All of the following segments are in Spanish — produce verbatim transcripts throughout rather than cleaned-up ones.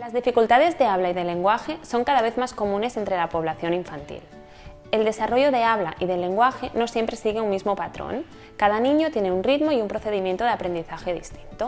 Las dificultades de habla y de lenguaje son cada vez más comunes entre la población infantil. El desarrollo de habla y del lenguaje no siempre sigue un mismo patrón. Cada niño tiene un ritmo y un procedimiento de aprendizaje distinto.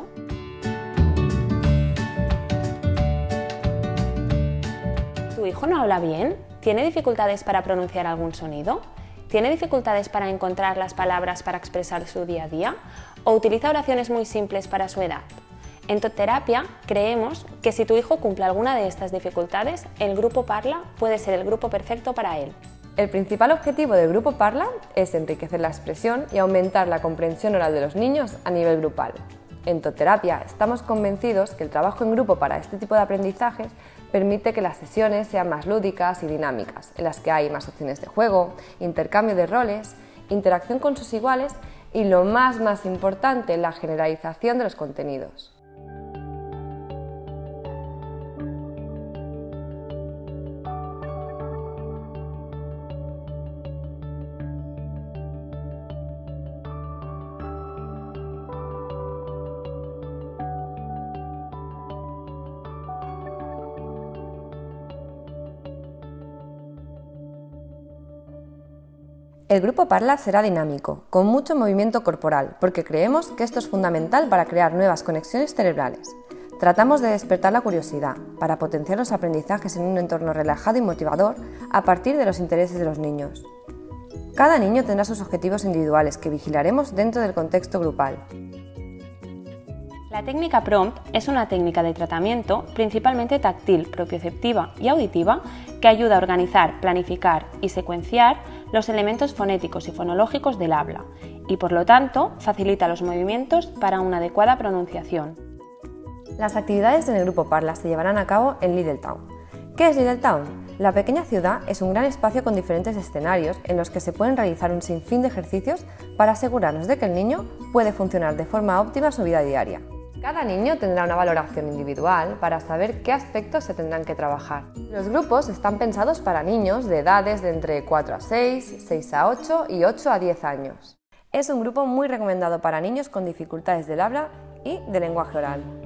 ¿Tu hijo no habla bien? ¿Tiene dificultades para pronunciar algún sonido? ¿Tiene dificultades para encontrar las palabras para expresar su día a día? ¿O utiliza oraciones muy simples para su edad? En Totterapia creemos que si tu hijo cumple alguna de estas dificultades, el Grupo Parla puede ser el grupo perfecto para él. El principal objetivo del Grupo Parla es enriquecer la expresión y aumentar la comprensión oral de los niños a nivel grupal. En Totterapia estamos convencidos que el trabajo en grupo para este tipo de aprendizajes permite que las sesiones sean más lúdicas y dinámicas, en las que hay más opciones de juego, intercambio de roles, interacción con sus iguales y, lo más más importante, la generalización de los contenidos. El Grupo Parla será dinámico, con mucho movimiento corporal, porque creemos que esto es fundamental para crear nuevas conexiones cerebrales. Tratamos de despertar la curiosidad, para potenciar los aprendizajes en un entorno relajado y motivador a partir de los intereses de los niños. Cada niño tendrá sus objetivos individuales que vigilaremos dentro del contexto grupal. La técnica Prompt es una técnica de tratamiento principalmente táctil, propioceptiva y auditiva que ayuda a organizar, planificar y secuenciar los elementos fonéticos y fonológicos del habla y, por lo tanto, facilita los movimientos para una adecuada pronunciación. Las actividades en el Grupo Parla se llevarán a cabo en Little Town. ¿Qué es Little Town? La pequeña ciudad es un gran espacio con diferentes escenarios en los que se pueden realizar un sinfín de ejercicios para asegurarnos de que el niño puede funcionar de forma óptima su vida diaria. Cada niño tendrá una valoración individual para saber qué aspectos se tendrán que trabajar. Los grupos están pensados para niños de edades de entre cuatro a seis, seis a ocho y ocho a diez años. Es un grupo muy recomendado para niños con dificultades del habla y del lenguaje oral.